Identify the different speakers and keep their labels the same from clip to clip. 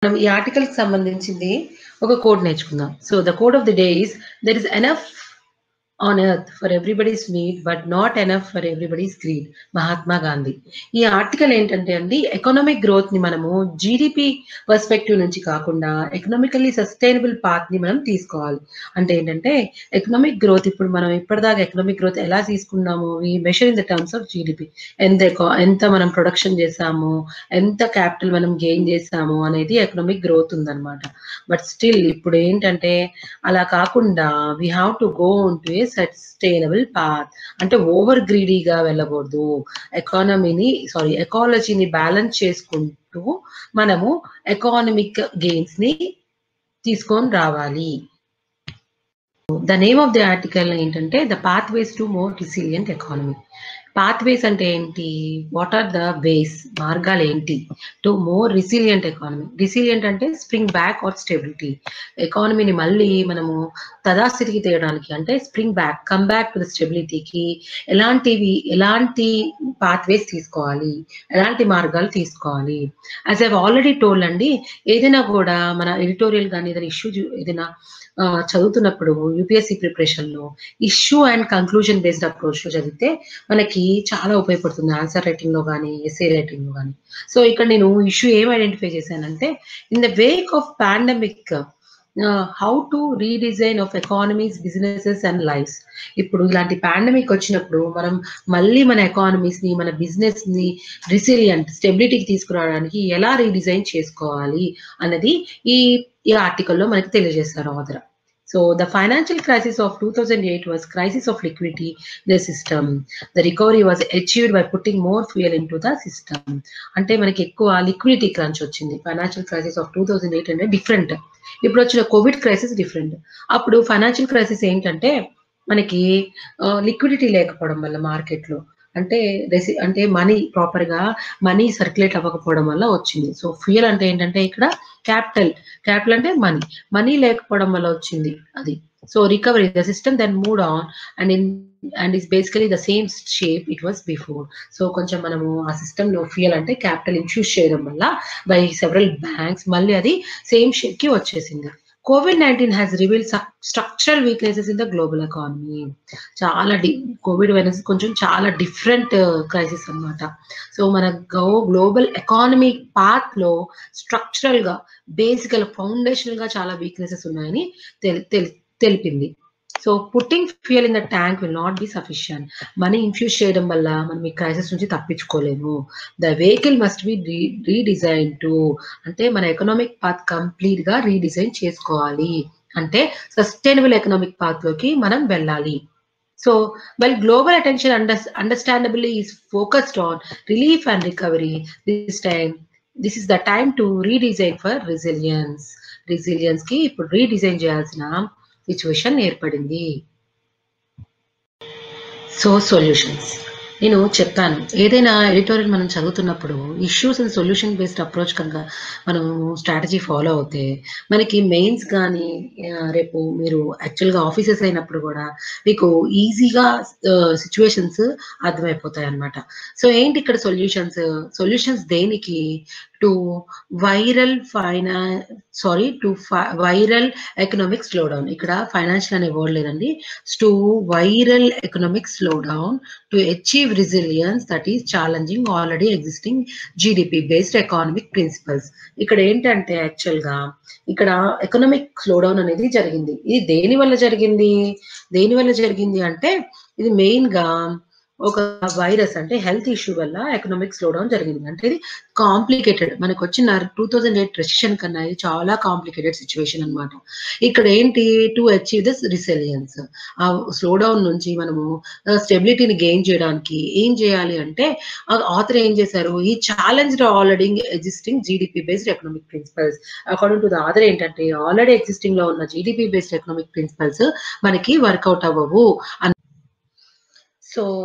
Speaker 1: మనం ఈ ఆర్టికల్‌కి సంబంధించింది ఒక కోడ్ నేర్చుకుందాం. So, the code of the day is there is enough on earth for everybody's need but not enough for everybody's greed. Mahatma Gandhi. ఈ article ఏంటంటే అండి, ఎకనామిక్ గ్రోత్‌ని మనము జీడీపీ పర్స్పెక్టివ్ నుంచి కాకుండా ఎకనామికల్లీ సస్టైనబుల్ పాత్‌ని మనం తీసుకోవాలి. అంటే ఏంటంటే ఎకనామిక్ గ్రోత్ ఇప్పుడు మనం ఇప్పటిదాకా ఎకనామిక్ గ్రోత్ ఎలా తీసుకున్నాము? We measure in the terms of GDP. ఎంత మనం ప్రొడక్షన్ చేసాము, ఎంత క్యాపిటల్ మనం గెయిన్ చేసాము అనేది ఎకనామిక్ గ్రోత్ ఉందన్నమాట. బట్ స్టిల్ ఇప్పుడు ఏంటంటే అలా కాకుండా we have to go on to a sustainable path. అంటే ఓవర్ గ్రీడీగా వెళ్ళకూడదు. ఎకాలజీని బ్యాలెన్స్ చేసుకుంటూ మనము ఎకానమిక్ గెయిన్స్ ని తీసుకొని రావాలి. The name of the article ఏంటంటే the pathways to more resilient economy. Pathways అంటే ఏంటి? వాట్ ఆర్ ద వేస్, మార్గాలు ఏంటి to more resilient economy? Resilient అంటే స్ప్రింగ్ బ్యాక్ ఆర్ స్టెబిలిటీ. ఎకానమీని మళ్ళీ మనము తదాస్థితికి తేయడానికి, అంటే spring back, come back to the స్టెబిలిటీకి ఎలాంటి పాత్వేస్ తీసుకోవాలి, ఎలాంటి మార్గాలు తీసుకోవాలి? యాజ్ ఐ ఆల్రెడీ టోల్డ్ అండి, ఏదైనా కూడా మన ఎడిటోరియల్ కానీ ఏదైనా ఏదైనా చదువుతున్నప్పుడు యూపీఎస్సీ ప్రిపరేషన్లో ఇష్యూ అండ్ కంక్లూజన్ బేస్డ్ అప్రోచ్లో చదివితే మనకి చాలా ఉపయోగపడుతుంది. ఆన్సర్ రైటింగ్లో కానీ ఎస్ఏ రైటింగ్లో కానీ. సో ఇక్కడ నేను ఇష్యూ ఏం ఐడెంటిఫై చేశానంటే, in the wake of pandemic how to redesign of economies, businesses and lifes. ఇప్పుడు ఇలాంటి పాండమిక్ వచ్చినప్పుడు మనం మళ్ళీ మన ఎకానమీస్ ని, మన బిజినెస్ ని రిసిలియంట్ స్టెబిలిటీకి తీసుకురావడానికి ఎలా రీడిజైన్ చేసుకోవాలి అన్నది ఈ ఆర్టికల్లో మనకి తెలియజేస్తారు author. So the financial crisis of 2008 was crisis of liquidity in the system. The recovery was achieved by putting more fuel into the system. అంటే మనకి ఎక్కువ లిక్విడిటీ క్రంచ్ వచ్చింది. ఫైనాన్షియల్ క్రైసిస్ ఆఫ్ 2008 అంటే డిఫరెంట్. ఇప్పుడు వచ్చిన కోవిడ్ క్రైసిస్ డిఫరెంట్. అప్పుడు financial crisis ఏంటంటే మనకి లిక్విడిటీ లేకపోవడం వల్ల మార్కెట్లో, అంటే మనీ ప్రాపర్గా మనీ సర్క్యులేట్ అవ్వకపోవడం వల్ల వచ్చింది. సో ఫ్యూయల్ అంటే ఏంటంటే ఇక్కడ క్యాపిటల్ అంటే మనీ లేకపోవడం వల్ల వచ్చింది అది. So recovery, the system then moved on and is basically the same shape it was before. So కొంచెం మనము ఆ సిస్టమ్ లో ఫ్యూయల్ అంటే క్యాపిటల్ ఇన్ఫ్యూజ్ చేయడం వల్ల బై సెవరల్ బ్యాంక్స్ మళ్ళీ అది సేమ్ షేప్ కి వచ్చేసింది. COVID-19 has revealed structural weaknesses in the global economy. Covid virus కొంచెం చాలా డిఫరెంట్ క్రైసిస్ అన్నమాట. సో మన గ్లోబల్ ఎకానమీ పాత్ లో స్ట్రక్చరల్ గా, బేసికల్, ఫౌండేషనల్ గా చాలా వీక్నెసెస్ ఉన్నాయని తెలిపింది. So putting fuel in the tank will not be sufficient. Money infuse చేయడం వల్ల మనం ఈ క్రైసిస్ నుంచి తప్పించుకోలేము. The vehicle must be redesign to, అంటే మన ఎకనామిక్ పాత్ కంప్లీట్ గా రీడిజైన్ చేసుకోవాలి. అంటే సస్టైనబుల్ ఎకనామిక్ పాత్ లోకి మనం వెళ్ళాలి. So, while global attention understandably is focused on relief and recovery, this is the time to redesign for resilience. Resilience ki ఇప్పుడు redesign చేయాల్సిన సిచ్యువేషన్ ఏర్పడింది. సో సొల్యూషన్స్ నేను చెప్పాను, ఏదైనా ఎడిటోరియల్ మనం చదువుతున్నప్పుడు issues and solution based approach కనుక మనం స్ట్రాటజీ ఫాలో అవుతే మనకి మెయిన్స్ కానీ రేపు మీరు యాక్చువల్గా ఆఫీసెస్ అయినప్పుడు కూడా మీకు ఈజీగా సిచ్యువేషన్స్ అర్థమైపోతాయి అన్నమాట. సో ఏంటి ఇక్కడ సొల్యూషన్స్ దేనికి? To viral economic slow down. ఇక్కడ ఫైనాన్షియల్ అనే వర్డ్ లేదండి. To viral economic slow down to achieve resilience that is challenging already existing GDP based economic principles. ఇక్కడ ఏంటంటే యాక్చువల్ గా ఇక్కడ ఎకనామిక్ స్లో డౌన్ అనేది జరిగింది. ఇది దేని వల్ల జరిగింది అంటే ఇది మెయిన్ గా ఒక వైరస్, అంటే హెల్త్ ఇష్యూ వల్ల ఎకనామిక్ స్లో డౌన్ జరిగింది. అంటే ఇది కాంప్లికేటెడ్, మనకు వచ్చిన 2008 రెసిషన్ కన్నా ఇది చాలా కాంప్లికేటెడ్ సిచ్యువేషన్ అన్నమాట. ఇక్కడ ఏంటి? టు అచీవ్ దిస్ రిసిలియన్స్, ఆ స్లో డౌన్ నుంచి మనము స్టెబిలిటీని గెయిన్ చేయడానికి ఏం చేయాలి అంటే ఆథర్ ఏం చేశారు? ఈ challenge already existing GDP based economic principles. According to the author ఏంటంటే ఆల్రెడీ ఎగ్జిస్టింగ్ లో ఉన్న జీడిపి బేస్డ్ ఎకనామిక్ ప్రిన్సిపల్స్ మనకి వర్కౌట్ అవ్వవు. So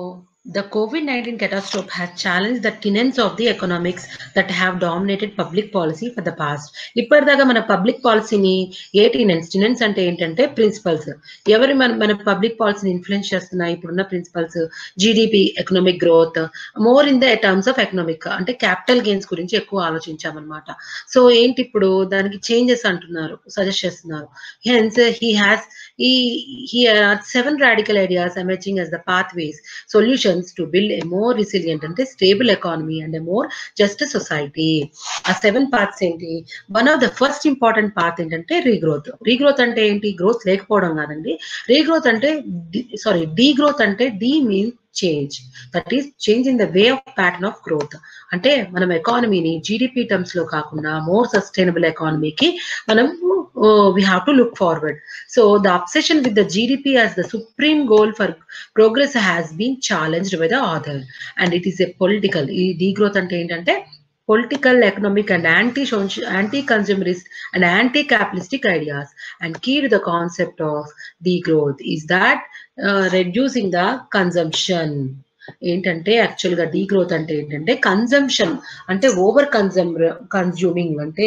Speaker 1: The COVID-19 catastrophe has challenged the tenets of the economics that have dominated public policy for the past. ఇప్పటిదాకా మన public పాలసీని tenets అంటే ఏంటంటే ప్రిన్సిపల్స్. ఎవరు మన పబ్లిక్ పాలసీని ఇన్ఫ్లుయెన్స్ చేస్తున్నాయి? ఇప్పుడున్న principles GDP, economic growth, more in the terms of economic అంటే క్యాపిటల్ గెయిన్స్ గురించి ఎక్కువ ఆలోచించామన్నమాట. సో ఏంటి ఇప్పుడు దానికి చేంజెస్ అంటున్నారు, సజెస్ట్ చేస్తున్నారు. Hence he had 7 radical ideas emerging as the pathways, solutions to build a more resilient and a stable economy and a more just society. A 7 paths enti. One of the first important path ఏంటంటే regrowth. Regrowth అంటే ఏంటి? Growth లేకపోవడం కాదండి. Regrowth అంటే degrowth అంటే D means change, that is change in the way of pattern of growth. అంటే మనం ఎకానమీని GDP terms లో కాకుండా మోర్ సస్టైనబుల్ ఎకానమీకి మనం we have to look forward. So the obsession with the GDP as the supreme goal for progress has been challenged by the author, and it is a political degrowth ante entante political, economic and anti-consumerist and anti-capitalistic ideas. And key to the concept of degrowth is that reducing the consumption. ఏంటంటే యాక్చువల్గా degrowth అంటే ఏంటంటే consumption అంటే over consuming అంటే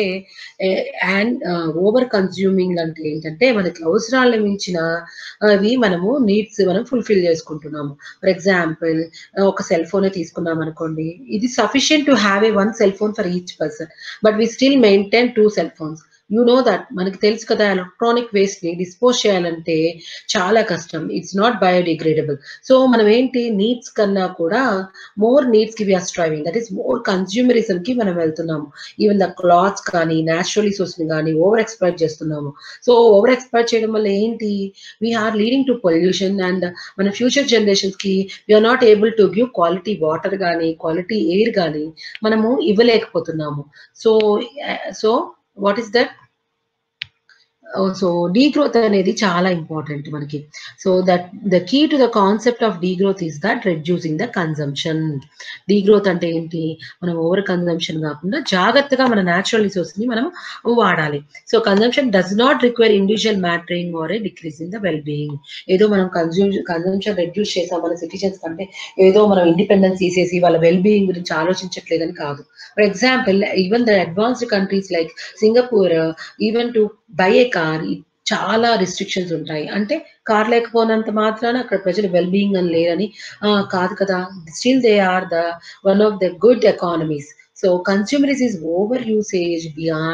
Speaker 1: over consuming అంటే ఏంటంటే మనకి అవసరాలు మించిన అవి మనము నీడ్స్ మనం ఫుల్ఫిల్ చేసుకుంటున్నాము. ఫర్ ఎగ్జాంపుల్ ఒక సెల్ ఫోనే తీసుకున్నాం అనుకోండి, ఇది sufficient to have a 1 cell phone for each person, but we still maintain 2 cell phones. You know that మనకి తెలుసు కదా, ఎలక్ట్రానిక్ వేస్ట్ ని డిస్పోజ్ చేయాలంటే చాలా కష్టం. It's not biodegradable. సో మనం ఏంటి నీడ్స్ కన్నా కూడా మోర్ నీడ్స్ కి we are striving, that is more consumerism కి మనం వెళ్తున్నాము. ఈవెన్ ద క్లాత్స్ కానీ న్యాచురల్ రిసోర్స్ ని కానీ ఓవర్ ఎక్స్ప్లాయిట్ చేస్తున్నాము. సో ఓవర్ ఎక్స్ప్లాయిట్ చేయడం వల్ల ఏంటి, we are leading to pollution and మన ఫ్యూచర్ జనరేషన్స్ కి we are not able to give quality water కానీ క్వాలిటీ ఎయిర్ కానీ మనము ఇవ్వలేకపోతున్నాము. So what is that? So degrowth అనేది చాలా ఇంపార్టెంట్ మనకి. So that the key to the concept of degrowth is that reducing the consumption. Degrowth అంటే ఏంటి, మనం ఓవర్ కన్జంప్షన్ కాకుండా జాగ్రత్తగా మన న్యాచురల్ రిసోర్స్ ని మనం వాడాలి. So consumption does not require individual mattering or a decrease in the well being. ఏదో మనం కన్జంప్షన్ రెడ్యూస్ చేసాం మన సిటిజన్స్ కంటే, ఏదో మనం ఇండిపెండెన్స్ తీసేసి వాళ్ళ వెల్ బీయింగ్ గురించి ఆలోచించట్లేదని కాదు. For example even the advanced countries like Singapore, even to buy a car చాలా రిస్ట్రిక్షన్స్ ఉంటాయి. అంటే కార్ లేకపోయినంత మాత్రాన అక్కడ ప్రజలు వెల్ బీయింగ్ అని లేరని కాదు కదా, still they are the one of the good economies. So consumerism is over usage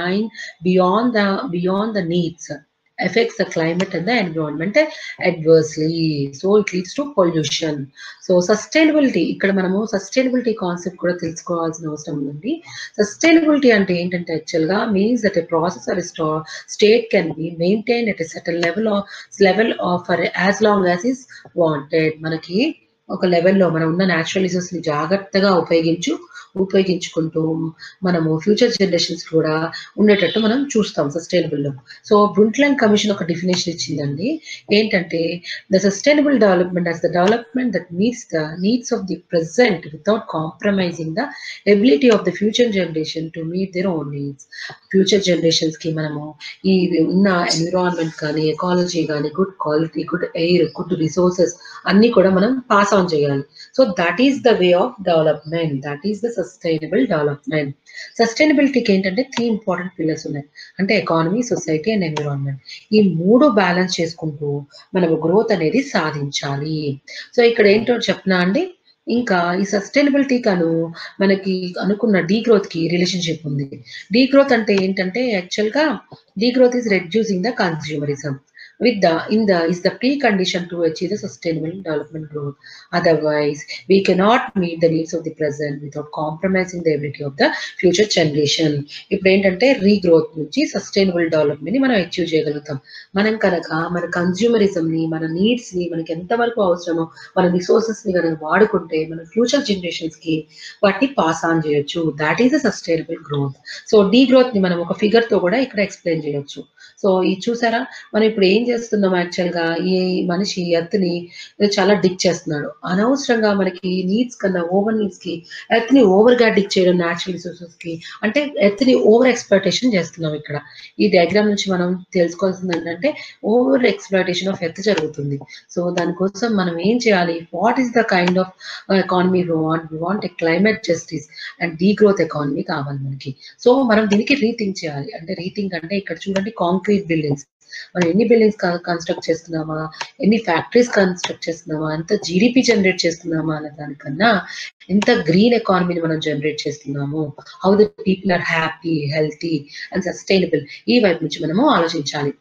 Speaker 1: beyond the needs affects the climate and the environment adversely. So it leads to pollution. So sustainability, ikkada manamu sustainability concept kuda telusukovalsina avasaram undi. Sustainability ante entante actually ga means that a process or a state can be maintained at a certain level of for as long as is wanted. Manaki ఒక లెవెల్లో మనం ఉన్న natural resource ని జాగ్రత్తగా ఉపయోగించుకుంటూ మనము future generations కూడా ఉండేటట్టు మనం చూస్తాం సస్టైనబుల్ లో. సో బ్రుంట్లైన్ కమిషన్ ఒక డెఫినేషన్ ఇచ్చిందండి. ఏంటంటే the sustainable development as the development that meets the needs of the present without compromising the ability of the future generation to meet their own needs. Future generations కి మనము ఈ ఉన్న environment కానీ ecology కానీ good quality, good air, good resources అన్ని కూడా మనం pass on చేయాలి. So that is the way of development, that is the sustainable development. సస్టైనబిలిటీకి ఏంటంటే 3 ఇంపార్టెంట్ పిల్లర్స్ ఉన్నాయి. అంటే ఎకానమీ, సొసైటీ అండ్ ఎన్విరాన్మెంట్. ఈ 3 బ్యాలెన్స్ చేసుకుంటూ మనము గ్రోత్ అనేది సాధించాలి. సో ఇక్కడ ఏంటో చెప్పనా అండి, ఇంకా ఈ సస్టైనబిలిటీ కను మనకి అనుకున్న డీగ్రోత్ కి రిలేషన్షిప్ ఉంది. డీగ్రోత్ అంటే ఏంటంటే యాక్చువల్ గా degrowth is reducing the consumerism is the precondition to achieve the sustainable development growth. Otherwise, we cannot meet the needs of the present without compromising the ability of the future generation. ఇప్పుడు ఏంటంటే regrowth నుంచి sustainable development ని మనం achieve చేయగలుగుతాం. మనం కనుక మన consumerism ని, మన నీడ్స్ ని మనకి ఎంతవరకు అవసరమో మన రిసోర్సెస్ ని కనుక వాడుకుంటే మన ఫ్యూచర్ జనరేషన్స్ కి వాటిని పాస్ ఆన్ చేయొచ్చు. That is the sustainable growth. So degrowth ని మనం ఒక ఫిగర్ తో కూడా ఇక్కడ ఎక్స్ప్లెయిన్ చేయొచ్చు. సో ఇది చూసారా, మనం ఇప్పుడు ఏం చేస్తున్నాం యాక్చువల్‌గా ఈ మనిషి ఎర్త్‌ని చాలా డిగ్ చేస్తున్నాడు. అనవసరంగా మనకి నీడ్స్ కన్నా ఓవర్ నీడ్స్‌కి ఎర్త్‌ని ఓవర్‌గా డిగ్ చేయడం న్యాచురల్ రిసోర్సెస్‌కి అంటే ఎర్త్‌ని ఓవర్ ఎక్స్‌ప్లాయిటేషన్ చేస్తున్నాం ఇక్కడ. ఈ డయాగ్రామ్ నుంచి మనం తెలుసుకోవాల్సింది ఏంటంటే ఓవర్ ఎక్స్‌ప్లాయిటేషన్ ఆఫ్ ఎర్త్ జరుగుతుంది. సో దానికోసం మనం ఏం చేయాలి? What is the kind of economy we want? We want a climate justice and degrowth economy కావాలి మనకి. సో మనం దీనికి రీథింక్ చేయాలి. అంటే రీథింక్ అంటే ఇక్కడ చూడండి కాంక్రీట్ బిల్డింగ్స్. మనం ఎన్ని బిల్డింగ్స్ కన్‌స్ట్రక్ట్ చేస్తున్నామా? ఎన్ని ఫ్యాక్టరీస్ కన్‌స్ట్రక్ట్ చేస్తున్నామా? ఎంత జీడీపీ జనరేట్ చేస్తున్నామా అనే దానికన్నా ఎంత గ్రీన్ ఎకానమీని మనం జనరేట్ చేస్తున్నాము? How the people are happy, healthy and sustainable ఈ వైపు నుంచి మనము ఆలోచించాలి.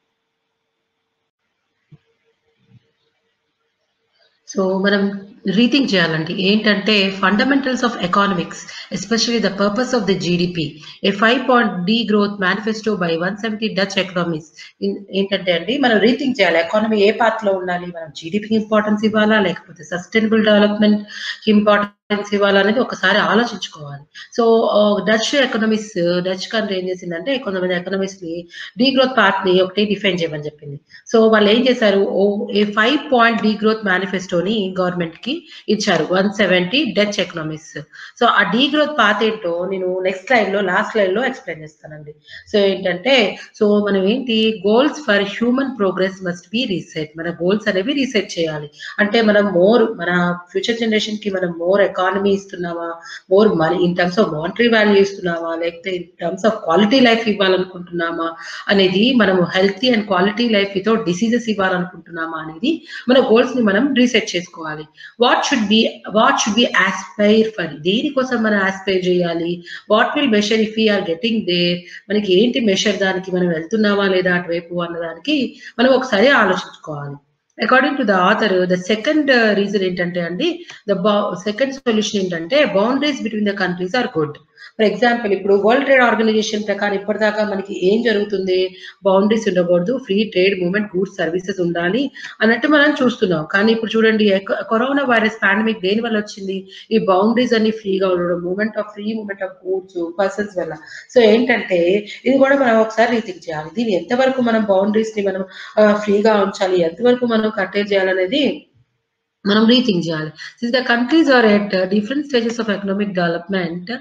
Speaker 1: సో మనం రీథింక్ చేయాలండి. ఏంటంటే fundamentals of economics especially the purpose of the GDP a 5-point degrowth manifesto by 170 Dutch economist ఏంటంటే అండి మనం రీథింక్ చేయాలి. ఎకానమీ ఏ పాత్రలో ఉండాలి? మనం జీడీపీకి ఇంపార్టెన్స్ ఇవ్వాలా? లేకపోతే సస్టైనబుల్ డెవలప్మెంట్ ఇంపార్టెన్స్ ఇవ్వాలా అనేది ఒకసారి ఆలోచించుకోవాలి. So Dutch economist Dutch country ఏం చేసిందంటే ఎకనామిస్ట్‌ని డీగ్రోత్ పాత్‌ని ఒకటి డిఫైన్ చేయమని చెప్పింది. సో వాళ్ళు ఏం చేశారు? ఏ 5-point డీగ్రోత్ మేనిఫెస్టోని గవర్నమెంట్‌కి ఇచ్చారు. 170 డచ్ ఎకనామిస్ట్. సో ఆ డీగ్రోత్ పాత్ ఏంటో నేను లాస్ట్ స్లైడ్‌లో ఎక్స్‌ప్లెయిన్ చేస్తానండి. సో ఏంటంటే మనం ఏంటి goals for human progress must be reset. మన గోల్స్ అనేవి రీసెట్ చేయాలి. అంటే మనం మన ఫ్యూచర్ జనరేషన్‌కి మనం మోర్ ఎకానమీ ఇస్తున్నామా? More money in terms of monetary value ఇస్తున్నామా? లేకపోతే in terms of quality life ఇవ్వాలనుకుంటున్నామా? అనేది మనము healthy and quality life without diseases ఇవ్వాలనుకుంటున్నామా అనేది మన గోల్స్ ని మనం రీసెట్ చేసుకోవాలి. What should be aspire for? దేనికోసం మనం ఆస్పైర్ చేయాలి? What will measure if we are getting there? మనకి ఏంటి మెషర్ దానికి మనం వెళ్తున్నామా లేదా అటువైపు అన్నదానికి మనం ఒకసారి ఆలోచించుకోవాలి. According to the author the second reason ఏంటంటే అండి సెకండ్ సొల్యూషన్ ఏంటంటే boundaries between the countries are good. For example ఇప్పుడు వరల్డ్ ట్రేడ్ ఆర్గనైజేషన్ ప్రకారం ఇప్పటిదాకా మనకి ఏం జరుగుతుంది? బౌండరీస్ ఉండకూడదు, free trade movement, goods services ఉండాలి అన్నట్టు మనం చూస్తున్నాం. కానీ ఇప్పుడు చూడండి కరోనా వైరస్ పాండమిక్ దేని వల్ల వచ్చింది? ఈ బౌండరీస్ అన్ని ఫ్రీగా ఉండడం, free movement of goods, persons వల్ల. సో ఏంటంటే ఇది కూడా మనం ఒకసారి రీథింక్ చేయాలి. దీన్ని ఎంతవరకు మనం బౌండరీస్‌ని మనం ఫ్రీగా ఉంచాలి, ఎంతవరకు మనం కట్టడి చేయాలనేది మనం రీథింక్ చేయాలి. Since the countries are at different stages of economic development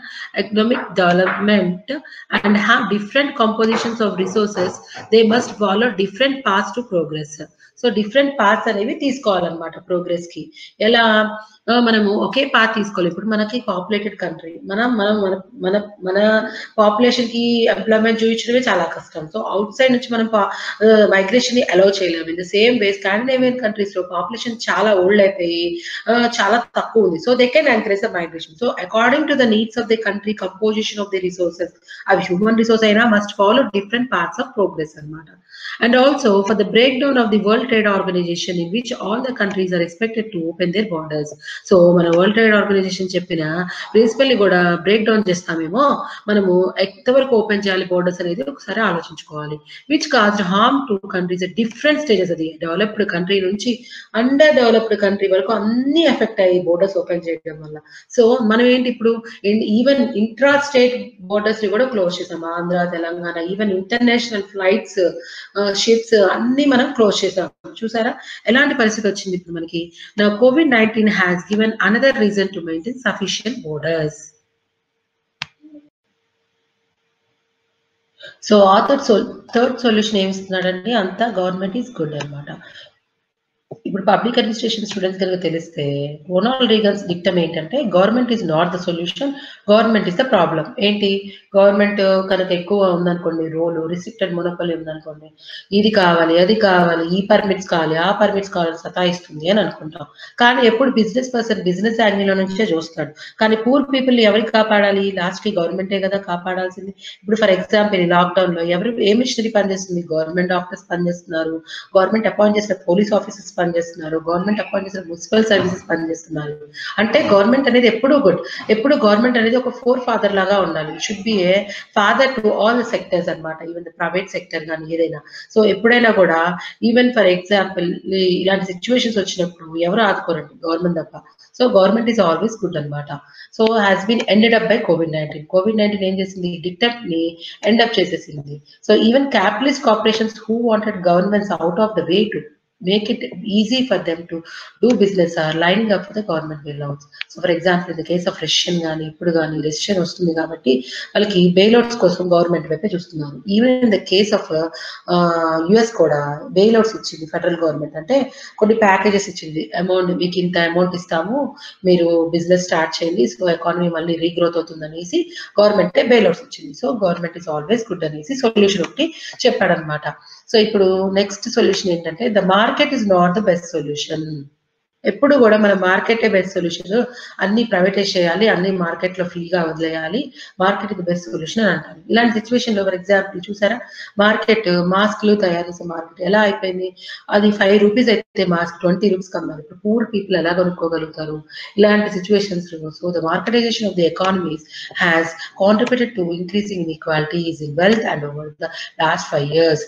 Speaker 1: and have different compositions of resources, they must follow different paths to progress. So different paths అనేవి తీసుకోవాలన్నమాట ప్రోగ్రెస్ కి. ఎలా మనము ఒకే పాత్ తీసుకోవాలి. ఇప్పుడు మనకి పాపులేటెడ్ కంట్రీ, మనం మనం మన మన మన పాపులేషన్ కి ఎంప్లాయ్మెంట్ చూపించడమే చాలా కష్టం. సో అవుట్ సైడ్ నుంచి మనం మైగ్రేషన్ ని అలౌ చేయలేము. In the same way Scandinavian countries లో పాపులేషన్ చాలా ఓల్డ్ అయిపోయి చాలా తక్కువ ఉంది. So they can encourage the migration. So according to the needs of the country, composition of the resources, అవి హ్యూమన్ రిసోర్స్ అయినా must follow different parts of progress అన్నమాట. And also for the breakdown of the World Trade Organization in which all the countries are expected to open their borders. So మన world trade organization చెప్పిన principle కూడా break down చేస్తామేమో, మనము ఎంతవరకు open చేయాలి borders అనేది ఒకసారి ఆలోచించుకోవాలి. Which caused harm to countries at different stages. అది డెవలప్డ్ కంట్రీ నుంచి అండర్ డెవలప్డ్ కంట్రీ వరకు అన్ని ఎఫెక్ట్ అయ్యి బోర్డర్స్ ఓపెన్ చేయడం వల్ల. సో మనం ఏంటి ఇప్పుడు ఈవెన్ ఇంట్రా స్టేట్ బోర్డర్స్ ని కూడా క్లోజ్ చేసాం. Andhra, Telangana, even international flights, ships అన్ని మనం క్లోజ్ చేసాం. చూసారా ఎలాంటి పరిస్థితి వచ్చింది ఇప్పుడు మనకి. Now COVID-19 has given another reason to maintain sufficient borders. సో ఆథర్ థర్డ్ సొల్యూషన్ ఏమి ఇస్తున్నాడంటే అంతా గవర్నమెంట్ ఈజ్ గుడ్ అన్నమాట. ఇప్పుడు పబ్లిక్ అడ్మినిస్ట్రేషన్ స్టూడెంట్స్ కనుక తెలిస్తే రొనాల్డ్ రీగన్స్ డిక్టమ్ ఏంటంటే government is not the solution, government is the problem. ఏంటి గవర్నమెంట్ కనుక ఎక్కువ ఉందనుకోండి, రోలు రిస్ట్రిక్టెడ్ మొనోపలి ఉందనుకోండి, ఇది కావాలి అది కావాలి, ఈ పర్మిట్స్ కావాలి ఆ పర్మిట్స్ కావాలి సతాయిస్తుంది అని అనుకుంటాం. కానీ ఎప్పుడు బిజినెస్ పర్సన్ బిజినెస్ యాంగిల్ నుంచే చూస్తాడు. కానీ పూర్ పీపుల్ ఎవరికి కాపాడాలి? లాస్ట్ కి గవర్నమెంటే కదా కాపాడాల్సింది. ఇప్పుడు ఫర్ ఎగ్జాంపుల్ లాక్డౌన్ లో ఏ మిషనరీ పనిచేస్తుంది? గవర్నమెంట్ డాక్టర్స్ పనిచేస్తున్నారు, గవర్నమెంట్ అపాయింట్ చేసిన పోలీస్ ఆఫీసర్స్ పనిచేస్తున్నారు, పనిచేస్తున్నారు, గవర్నమెంట్ అపాయింట్ చేసిన మున్సిపల్ సర్వీసెస్ పనిచేస్తున్నారు. అంటే గవర్నమెంట్ అనేది ఎప్పుడూ గుడ్, ఎప్పుడు గవర్నమెంట్ అనేది ఒక ఫోర్ ఫాదర్ లాగా ఉండాలి. Should be a father to all the sectors అనమాట, ఈవెన్ ద ప్రైవేట్ సెక్టర్ కానీ ఏదైనా. సో ఎప్పుడైనా కూడా ఈవెన్ ఫర్ ఎగ్జాంపుల్ ఇలాంటి సిచ్యువేషన్స్ వచ్చినప్పుడు ఎవరు ఆదుకోరండి, గవర్నమెంట్ తప్ప. So government is always good అనమాట. So has been ended up by COVID-19. COVID-19 ఏం చేసింది, డిక్టెట్ ని ఎండ్ అప్ చేసేసింది. So even capitalist corporations who wanted governments out of the way to make it easy for them to do business are lining up for the government bailouts. So for example, in the case of Russian గానీ ఇప్పుడు కానీ recession వస్తుంది కాబట్టి వాళ్ళకి బెయిల్అవుట్స్ కోసం government వైపే చూస్తున్నారు. Even in the case of US కూడా బెయిల్అవుట్స్ ఇచ్చింది ఫెడరల్ గవర్నమెంట్. అంటే కొన్ని ప్యాకేజెస్ ఇచ్చింది, అమౌంట్ మీకు ఇంత అమౌంట్ ఇస్తాము, మీరు బిజినెస్ స్టార్ట్ చేయండి, సో ఎకానమీ మళ్ళీ రీగ్రోత్ అవుతుంది అనేసి గవర్నమెంటే బెయిల్అవుట్స్ ఇచ్చింది. So government is always good అనేసి సొల్యూషన్ ఒకటి చెప్పాడనమాట. సో ఇప్పుడు నెక్స్ట్ సొల్యూషన్ ఏంటంటే, the market is not the best solution. ఎప్పుడు కూడా మన మార్కెటే బెస్ట్ సొల్యూషన్, అన్ని ప్రైవేటైజ్ చేయాలి, అన్ని మార్కెట్ లో ఫ్రీగా వదిలేయాలి, మార్కెట్ ఇది బెస్ట్ సొల్యూషన్ అని అంటారు. ఇలాంటి సిచ్యువేషన్ లో ఫర్ ఎగ్జాంపుల్ చూసారా, మార్కెట్ మాస్క్లు తయారు చేసే మార్కెట్ ఎలా అయిపోయింది, అది 5 రూపీస్ అయితే మాస్క్ 20 రూపీస్ కమ్మారు. ఇప్పుడు పూర్ పీపుల్ ఎలా కొనుక్కోగలుగుతారు ఇలాంటి సిచ్యువేషన్స్ లో? So the marketisation of the economies has contributed to increasing inequalities in wealth and over the last 5 years.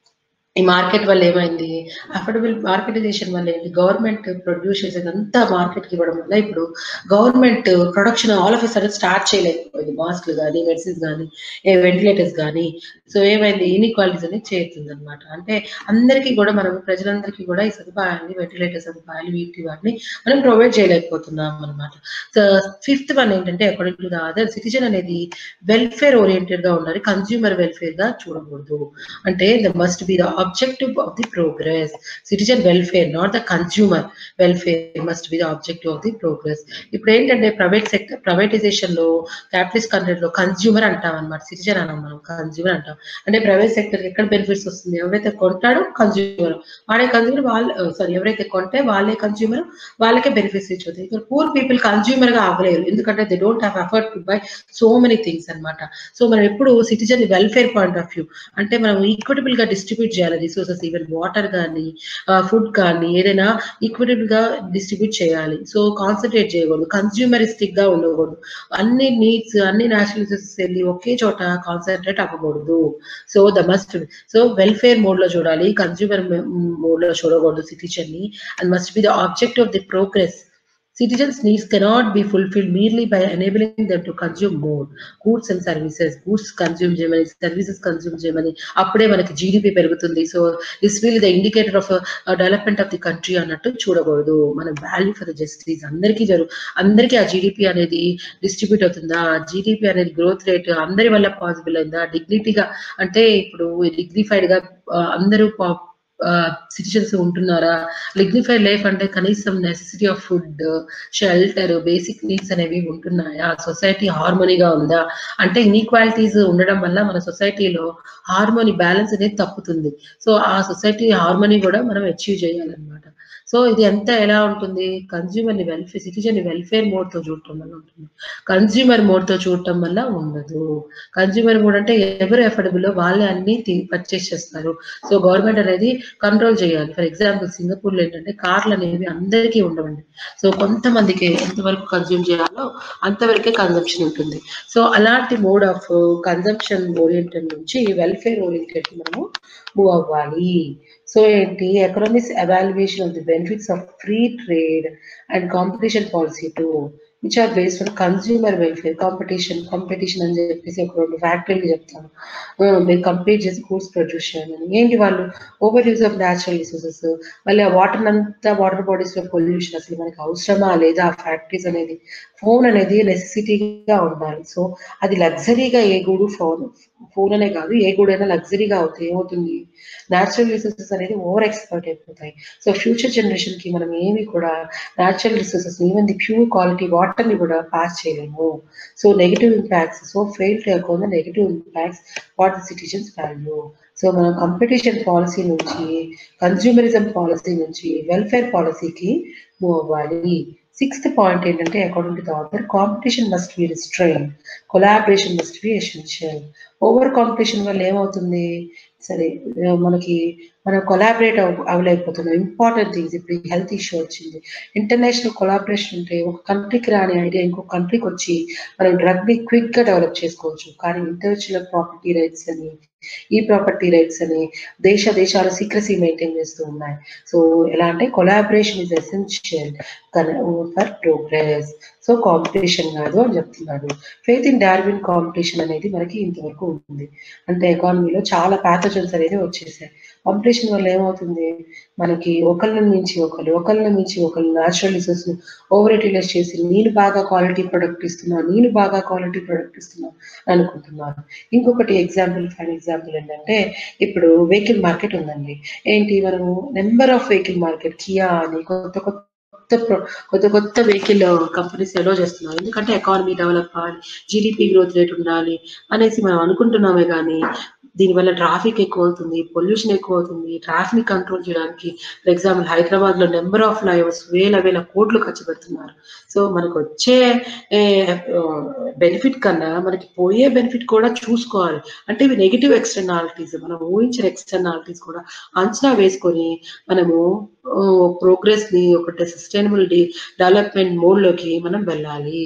Speaker 1: ఈ మార్కెట్ వల్ల ఏమైంది, అఫోర్డబుల్ మార్కెటైజేషన్ వల్ల ఏంటి, గవర్నమెంట్ ప్రొడ్యూస్ చేసేదంతా మార్కెట్కి ఇవ్వడం వల్ల ఇప్పుడు government production all of a sudden start చేయలేకపోయింది. మాస్క్లు కానీ, మెడిసిన్స్ కానీ, వెంటిలేటర్స్ కానీ. సో ఏమైంది, ఇన్ఈక్వాలిటీస్ అనేది చేరుతుంది అనమాట. అంటే అందరికీ కూడా మనం ప్రజలందరికీ కూడా ఈ సదుపాయాన్ని, వెంటిలేటర్ సదుపాయాలు వీటి వాటిని మనం ప్రొవైడ్ చేయలేకపోతున్నాం అనమాట. సో ఫిఫ్త్ వన్ ఏంటంటే, according to the other, citizen అనేది వెల్ఫేర్ ఓరియంటెడ్ గా ఉండాలి, కన్స్యూమర్ వెల్ఫేర్ గా చూడకూడదు. అంటే the must be the objective of the progress. Citizen welfare, not the consumer welfare, must be the objective of the progress. ఇప్పుడు ఏంటంటే private sector, privatisation లో capitalist country లో కన్స్యూమర్ అంటాం అనమాట, సిటిజన్ అన్నాం మనం, కన్స్యూమర్ అంటాం. అంటే ప్రైవేట్ సెక్టర్ ఎక్కడ బెనిఫిట్స్ వస్తుంది, ఎవరైతే కొంటాడో కన్స్యూమర్, వాడే కన్స్యూమర్, వాళ్ళు ఎవరైతే కొంటే వాళ్ళే కన్స్యూమర్, వాళ్ళకే బెనిఫిట్స్ ఇచ్చేది. ఇక్కడ పూర్ పీపుల్ కన్స్యూమర్ గా అవ్వలేరు, ఎందుకంటే they don't have effort to buy so many things అనమాట. సో మనం ఎప్పుడు citizen welfare point of view అంటే మనం ఈక్విటబుల్ గా డిస్ట్రిబ్యూట్ చేయాలి రిసోర్సెస్, ఈవెన్ వాటర్ కానీ, ఫుడ్ కానీ, ఏదైనా ఈక్విటబుల్ గా డిస్ట్రిబ్యూట్ చేయాలి. సో కాన్సన్ట్రేట్ చేయకూడదు, కన్స్యూమరిస్టిక్ గా ఉండకూడదు, అన్ని నీడ్స్, అన్ని నేషనల్ రిసోర్సెస్ వెళ్ళి ఒకే చోట కాన్సన్ట్రేట్ అవ్వకూడదు. So the must, so welfare mode లో చూడాలి, కన్స్యూమర్ మోడ్ లో చూడకూడదు సిటిజన్ ని, and must be the objective of the progress. Citizens' needs cannot be fulfilled merely by enabling them to consume more goods and services. Goods consume చేయమని, services consume చేయమని, అప్పుడే మనకి GDP పెరుగుతుంది. So this will the indicator of development of the country అన్నట్టు చూడకూడదు. మన value for the justice, అందరికీ ఆ జీడిపి అనేది డిస్ట్రిబ్యూట్ అవుతుందా, జీడిపి అనేది గ్రోత్ రేట్ అందరి వల్ల పాసిబుల్ అయిందా, డిగ్నిటీగా, అంటే ఇప్పుడు డిగ్నిఫైడ్ గా అందరూ సిటిజన్స్ ఉంటున్నారా, డిగ్నిఫైడ్ లైఫ్ అంటే కనీసం necessity of food, shelter, basic needs అనేవి ఉంటున్నాయా, సొసైటీ హార్మోనీగా ఉందా. అంటే ఇన్ఈక్వాలిటీస్ ఉండడం వల్ల మన సొసైటీలో హార్మోనీ, బ్యాలెన్స్ అనేది తప్పుతుంది. సో ఆ సొసైటీ హార్మోనీ కూడా మనం అచీవ్ చేయాలన్నమాట. సో ఇది ఎంత ఎలా ఉంటుంది, కన్స్యూమర్ ని వెల్ఫేర్, సిటిజన్ ని వెల్ఫేర్ మోడ్ తో చూడటం వల్ల ఉంటుంది, కన్స్యూమర్ మోడ్ తో చూడటం వల్ల ఉండదు. కన్స్యూమర్ మోడ్ అంటే ఎవరు ఎఫర్డబుల్ వాళ్ళే అన్ని పర్చేస్ చేస్తారు. సో గవర్నమెంట్ అనేది కంట్రోల్ చేయాలి. ఫర్ ఎగ్జాంపుల్ సింగపూర్ లో ఏంటంటే కార్లు అనేవి అందరికీ ఉండవండి. సో కొంతమందికి ఎంతవరకు కన్స్యూమ్ చేయాలో అంతవరకే కన్జంప్షన్ ఉంటుంది. సో అలాంటి మోడ్ ఆఫ్ కన్జంప్షన్ ఓరియంటెడ్ నుంచి వెల్ఫేర్ ఓరియంటెడ్ మనము మూవ్ అవ్వాలి. సో ఏంటి, economics evaluation of the benefits of free trade and competition policy to which are based on consumer welfare. Competition అని చెప్పేసి ఒక 2 ఫ్యాక్టరీలు చెప్తాను, మీరు కంపేర్ చేసి గూడ్స్ ప్రొడ్యూస్ చేయాలని. ఏంటి వాళ్ళు over use of natural resources, మళ్ళీ ఆ వాటర్ బాడీస్ లో పొల్యూషన్, అసలు మనకి అవసరమా లేదా ఆ ఫ్యాక్టరీస్ అనేది. ఫోన్ అనేది నెసెసిటీగా ఉండాలి. సో అది లగ్జరీగా ఏ గూడు, ఫోన్ అనే కాదు ఏ గూడైనా లగ్జరీగా అవుతాయి, ఏమవుతుంది, న్యాచురల్ రిసోర్సెస్ అనేది ఓవర్ ఎక్స్‌ప్లాయిట్ అయిపోతాయి. సో ఫ్యూచర్ జనరేషన్ కి మనం ఏమి కూడా natural resources, even the pure quality water ని కూడా పాస్ చేయలేము. So negative impacts, so fail to account the negative impacts what the citizens value. So మనం కాంపిటీషన్ పాలసీ నుంచి, కన్స్యూమరిజం పాలసీ నుంచి వెల్ఫేర్ పాలసీకి మూవ్ అవ్వాలి. 6th పాయింట్ ఏంటంటే, according to the author, competition must be restrained, collaboration must be essential. Over competition వల్ల ఏమవుతుంది, సరే మనకి మనం కొలాబరేట్ అవ్వలేకపోతున్నాం. ఇంపార్టెంట్ థింగ్స్ ఇప్పుడు హెల్త్ ఇష్యూ వచ్చింది. ఇంటర్నేషనల్ కొలాబరేషన్ ఉంటే ఒక కంట్రీకి రాని ఐడియా ఇంకొక కంట్రీకి వచ్చి మనం డ్రగ్‌ని క్విక్‌గా డెవలప్ చేసుకోవచ్చు. కానీ ఇంటలెక్చువల్ ప్రాపర్టీ రైట్స్ అని, ఈ ప్రాపర్టీ రైట్స్ అని దేశాలు సీక్రసీ మెయింటైన్ చేస్తూ ఉన్నాయి. సో ఎలా అంటే collaboration is essential for progress. So competition కాదు అని చెప్తున్నాడు. ఫెయిత్ ఇన్ డార్విన్ కాంపిటీషన్ అనేది మనకి ఇంతవరకు ఉంది. అంటే ఎకానమీలో చాలా ప్యాథోజన్స్ అనేది వచ్చేసాయి. కాంపిటీషన్ వల్ల ఏమవుతుంది, మనకి ఒకళ్ళని మించి ఒకళ్ళు న్యాచురల్ రిసోర్స్‌ని ఓవర్ యుటిలైజ్ చేసి నేను బాగా క్వాలిటీ ప్రొడక్ట్ ఇస్తున్నా అనుకుంటున్నారు. ఇంకొకటి ఫైన్ ఎగ్జాంపుల్ ఏంటంటే ఇప్పుడు వెహికల్ మార్కెట్ ఉందండి. ఏంటి మనము number of vehicle market Kia అని కొత్త వెహికల్ కంపెనీస్ ఎలో చేస్తున్నారు. ఎందుకంటే ఎకానమీ డెవలప్ అవ్వాలి, జీడీపీ గ్రోత్ రేట్ ఉండాలి అనేసి మనం అనుకుంటున్నామే కానీ దీనివల్ల ట్రాఫిక్ ఎక్కువ అవుతుంది, పొల్యూషన్ ఎక్కువ అవుతుంది. ట్రాఫిక్ కంట్రోల్ చేయడానికి ఫర్ ఎగ్జాంపుల్ హైదరాబాద్ లో నెంబర్ ఆఫ్ ఫ్లైఓవర్స్ వేల కోట్లు ఖర్చు పెడుతున్నారు. సో మనకు వచ్చే బెనిఫిట్ కన్నా మనకి పోయే బెనిఫిట్ కూడా చూసుకోవాలి. అంటే ఇవి నెగిటివ్ ఎక్స్టర్నాలిటీస్, మనం ఊహించిన ఎక్స్టర్నాలిటీస్ కూడా అంచనా వేసుకొని మనము ప్రోగ్రెస్ ని ఒక సస్టైనబుల్ డెవలప్మెంట్ మోడ్ లోకి మనం వెళ్ళాలి.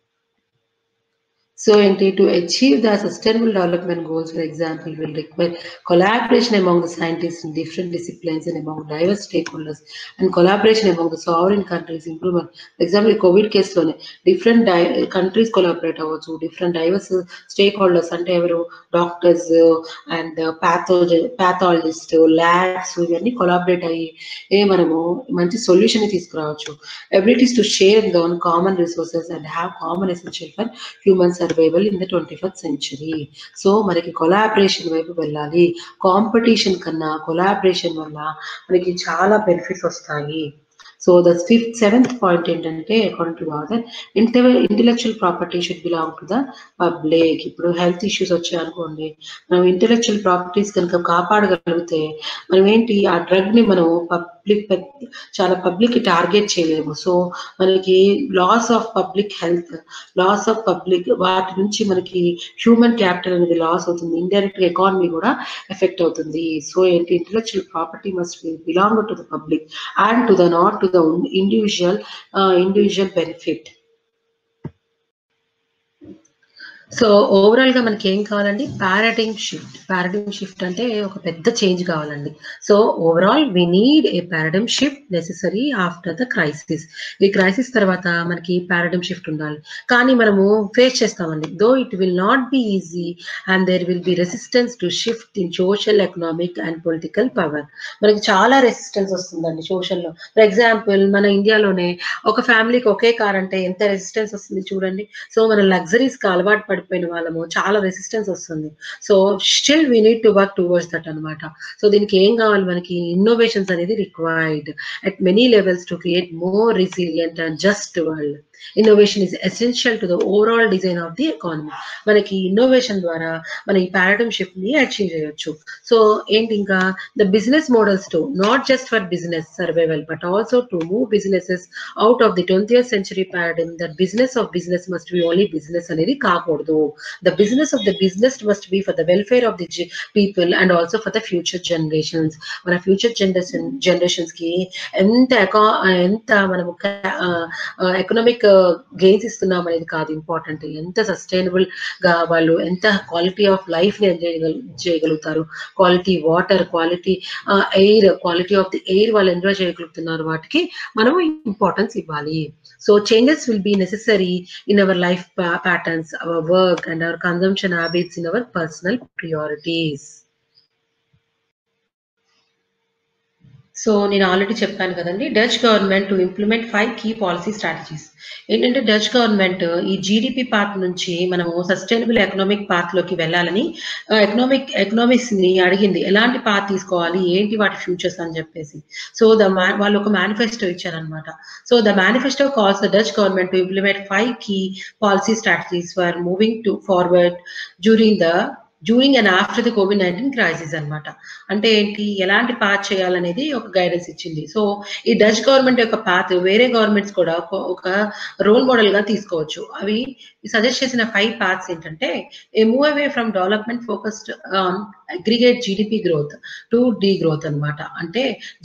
Speaker 1: So, to achieve the sustainable development goals, for example, will require collaboration among the scientists in different disciplines and among diverse stakeholders, and collaboration among the sovereign countries. Improvement. For example, COVID case lo different countries collaborate also, different diverse stakeholders, and doctors and pathologists, labs, ఇవన్నీ collaborate అయ్యి మనము మంచి solution తీసుకురావచ్చు. Abilities to share the common resources and have common essential for human survival in the 21st century. So మనకి collaboration వైపు వెళ్ళాలి. Competition కన్నా collaboration వల్ల మనకి చాలా బెనిఫిట్స్ వస్తాయి. So the seventh point ఏంటంటే according to author, intellectual property should belong to the public. ఇప్పుడు హెల్త్ ఇష్యూస్ వచ్చాయనుకోండి, మనం ఇంటెలెక్చువల్ ప్రాపర్టీస్ కనుక కాపాడగలిగితే మనం ఏంటి ఆ డ్రగ్ ని మనం చాలా పబ్లిక్ టార్గెట్ చేయలేము. సో మనకి loss of public health, loss of public వాటి నుంచి మనకి హ్యూమన్ క్యాపిటల్ అనేది లాస్ అవుతుంది. ఇండైరెక్ట్ ఎకానమీ కూడా ఎఫెక్ట్ అవుతుంది. సో ఏంటి intellectual property must belong to the public and to the not to the individual benefit. So overall గా మనకి ఏం కావాలండి, పారాడిమ్ షిఫ్ట్ అంటే ఒక పెద్ద చేంజ్ కావాలండి. So overall we need a paradigm shift necessary after the crisis. ఈ crisis తర్వాత మనకి పారాడిమ్ షిఫ్ట్ ఉండాలి. కానీ మనము ఫేస్ చేస్తామండి. Though it will not be easy and there will be resistance to shift in social, economic and political power. మనకి చాలా resistance వస్తుందండి సోషల్లో. ఫర్ ఎగ్జాంపుల్ మన ఇండియాలోనే ఒక ఫ్యామిలీకి ఒకే కార్ అంటే ఎంత రెసిస్టెన్స్ వస్తుంది చూడండి. సో మన లగ్జరీస్ కి అలవాటు పడిపోయిన వాళ్ళము చాలా రెసిస్టెన్స్ వస్తుంది. So still we need to work towards that అనమాట. సో దీనికి ఏం కావాలి, మనకి ఇన్నోవేషన్స్ అనేది required at many levels to create more resilient and just world. Innovation is essential to the overall design of the economy. మనకి innovation ద్వారా మన ఈ పారాడిమ్ షిఫ్ట్ ని అచీవ్ చేయొచ్చు. సో ఏంటి ఇంకా the business models to not just for business survival but also to move businesses out of the 20th century paradigm that business of business must be only business అనేది కాకూడదు. The business of the business must be for the welfare of the people and also for the future generations. మన future generations కి ఎంత మనము economic gains ఇస్తున్నాం అనేది కాదు important, ఎంత సస్టైనబుల్ గా వాళ్ళు ఎంత క్వాలిటీ ఆఫ్ లైఫ్ ని ఎంజాయ్ చేయగలుగుతారు, quality water, quality air, quality of the air వాళ్ళు ఎంజాయ్ చేయగలుగుతున్నారు, వాటికి మనం ఇంపార్టెన్స్ ఇవ్వాలి. So changes will be necessary in our life patterns, our work and our consumption habits, in our personal priorities. So నేను already చెప్పాను కదండి, Dutch government to implement 5 key policy strategies. ఏంటంటే Dutch government ఈ GDP path నుంచి మనము sustainable economic path లోకి వెళ్ళాలని economics ని అడిగింది, ఎలాంటి పాత్ తీసుకోవాలి, ఏంటి వాటి ఫ్యూచర్స్ అని చెప్పేసి. సో వాళ్ళు ఒక మేనిఫెస్టో ఇచ్చారనమాట. So the manifesto calls the Dutch government to implement 5 key policy strategies for moving to forward during the during and after the COVID-19 crisis అన్నమాట. అంటే ఏంటి? ఎలాంటి పాత్ చేయాలనేది ఒక గైడెన్స్ ఇచ్చింది. సో, ఈ డచ్ గవర్నమెంట్ యొక్క పాత్ వేరే గవర్నమెంట్స్ కూడా ఒక రోల్ మోడల్‌గా తీసుకోవచ్చు. అవి సజెస్ట్ చేసిన 5 పాత్స్ ఏంటంటే, a move away from development focused on aggregate GDP growth to degrowth అన్నమాట. అంటే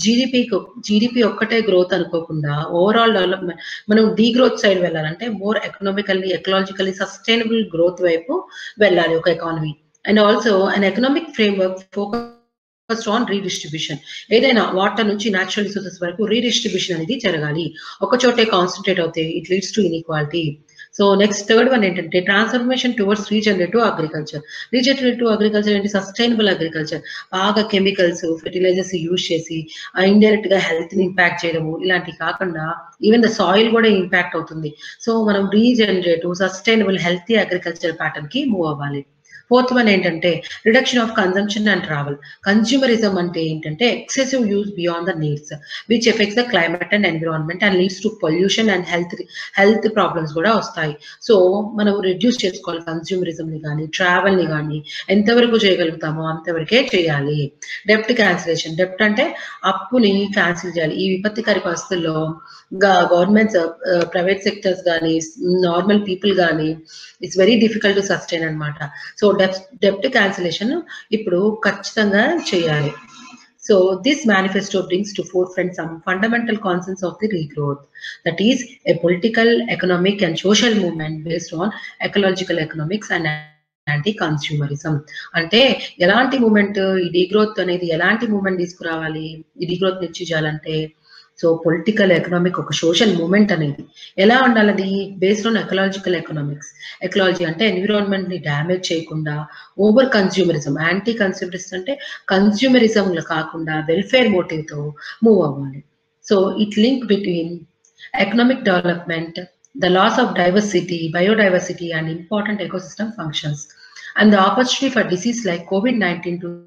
Speaker 1: జీడీపీ ఒక్కటే గ్రోత్ అనుకోకుండా ఓవరాల్ డెవలప్‌మెంట్ మనం డీగ్రోత్ సైడ్ వెళ్ళాలంటే more economically, ecologically sustainable growth వైపు వెళ్ళాలి ఒక economy. And also an economic framework focused on redistribution. ఏదైనా వాటర్ నుంచి న్యాచురల్ రిసోర్సెస్ వరకు రీడిస్ట్రిబ్యూషన్ అనేది జరగాలి. ఒక చోటే కాన్సన్ట్రేట్ అవుతే it leads to inequality. So next third one ఏంటంటే transformation towards regenerative agriculture. Regenerative agriculture ఏంటి? Sustainable agriculture. బాగా కెమికల్స్, ఫెర్టిలైజర్స్ యూజ్ చేసి ఇండైరెక్ట్ గా హెల్త్ ని ఇంపాక్ట్ చేయడము ఇలాంటివి కాకుండా ఈవెన్ ద సాయిల్ కూడా ఇంపాక్ట్ అవుతుంది. సో మనం regenerative, sustainable, healthy agriculture pattern కి మూవ్ అవ్వాలి. ఫోర్త్ వన్ ఏంటంటే reduction of consumption and travel. Consumerism అంటే ఏంటంటే excessive use beyond the needs which affects the climate and environment and leads to pollution and health problems కూడా వస్తాయి. So మనం reduce చేసుకోవాలి consumerism ని కానీ ట్రావెల్ ని కానీ ఎంతవరకు చేయగలుగుతామో అంతవరకే చేయాలి. డెప్ట్ క్యాన్సిలేషన్. డెప్ట్ అంటే అప్పుని క్యాన్సిల్ చేయాలి. ఈ విపత్తికర పరిస్థితుల్లో గవర్నమెంట్స్, ప్రైవేట్ సెక్టర్స్ కానీ నార్మల్ పీపుల్ కానీ it's very difficult to sustain అన్నమాట. సో డెప్ట్ క్యాన్సిలేషన్ ఇప్పుడు ఖచ్చితంగా చేయాలి. So this manifesto brings to forefront some fundamental concepts of the regrowth, that is a political, economic and social movement based on ecological economics and anti consumerism. అంటే ఎలాంటి moment ఈ degrowth అనేది ఎలాంటి moment తీసుకురావాలి ఈ డీగ్రోత్ నుంచి చేయాలంటే so political, economic, ఒక సోషల్ మూమెంట్ అనేది ఎలా ఉండాలి? Based on ecological economics. Ecology అంటే ఎన్విరాన్మెంట్ ని డ్యామేజ్ చేయకుండా, ఓవర్ కన్స్యూమరిజం. యాంటీ కన్స్యూమరిజం అంటే కన్స్యూమరిజం కాకుండా వెల్ఫేర్ మోటివ్ తో మూవ్ అవ్వాలి. So it link between economic development, the loss of diversity, biodiversity and important ecosystem functions and the opportunity for disease like COVID-19 to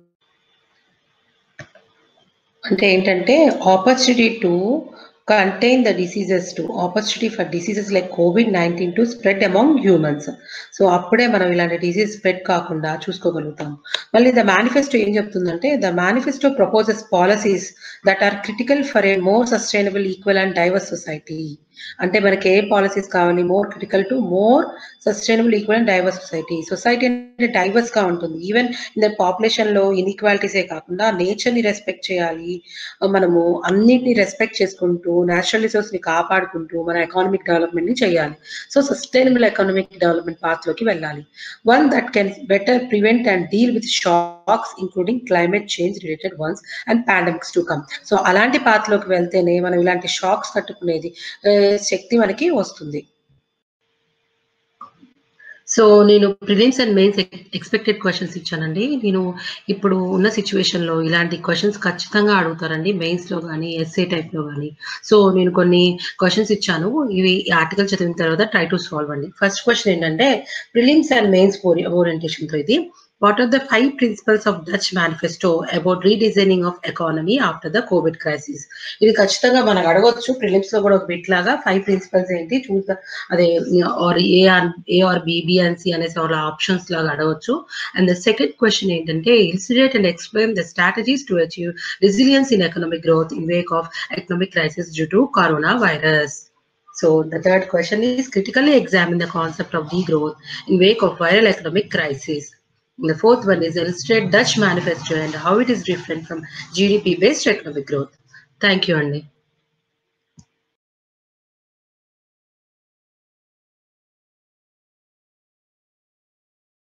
Speaker 1: అంటే ఏంటంటే opportunity to contain the diseases to opportunity for diseases like COVID-19 to spread among humans. So అప్పుడే మనం ఇలాంటి disease spread కాకుండా చూసుకోగలుగుతాం. మళ్ళీ the manifesto ఏం చెప్తుందంటే the manifesto proposes policies that are critical for a more sustainable, equal and diverse society. అంటే మనకి ఏ పాలసీస్ కావాలి? More critical to more sustainable, equal and diverse society. Society అంటే డైవర్స్ గా ఉంటుంది. ఈవెన్ ఇన్ ద పాపులేషన్ లో ఇన్ఈక్వాలిటీసే కాకుండా nature ని రెస్పెక్ట్ చేయాలి. మనము అన్నిటిని రెస్పెక్ట్ చేసుకుంటూ నేచురల్ రిసోర్స్ ని కాపాడుకుంటూ మన ఎకానమిక్ డెవలప్మెంట్ ని చేయాలి. So sustainable economic development path లోకి వెళ్ళాలి. One that can better prevent and deal with shocks including climate change related ones and pandemics to come. So అలాంటి పాత్ లోకి వెళ్తేనే మనం ఇలాంటి షాక్స్ తట్టుకునేది శక్తి మనకి వస్తుంది. సో నేను prelims and mains expected questions ఇచ్చానండి. నేను ఇప్పుడు ఉన్న సిచ్యువేషన్ లో ఇలాంటి క్వశ్చన్స్ ఖచ్చితంగా అడుగుతారండి, మెయిన్స్ లో కానీ ఎస్ఏ టైప్ లో కానీ. సో నేను కొన్ని క్వశ్చన్స్ ఇచ్చాను, ఇవి ఆర్టికల్ చదివిన తర్వాత ట్రై టు సాల్వ్ అండి. ఫస్ట్ క్వశ్చన్ ఏంటంటే ప్రిలిమ్స్ అండ్ మెయిన్స్ ఓరియంటేషన్ తో ఇది what are the 5 principles of Dutch manifesto about redesigning of economy after the COVID crisis? ఇది ఖచ్చితంగా మనకు అడగొచ్చు ప్రిలిమ్స్ లో కూడా ఒక బిట్ లాగా 5 ప్రిన్సిపల్స్ ఏంటి చూద్దా, అదే or A or B and C అనేసి వాళ్ళ ఆప్షన్స్ లాగా అడగొచ్చు. అండ్ ద సెకండ్ క్వశ్చన్ ఏంటంటే illustrate and explain the strategies to achieve resilience in economic growth in wake of economic crisis due to coronavirus. So the third question is critically examine the concept of degrowth in wake of viral economic crisis. The fourth one is illustrate Dutch manifesto and how it is different from GDP based economic growth. Thank you, Andy.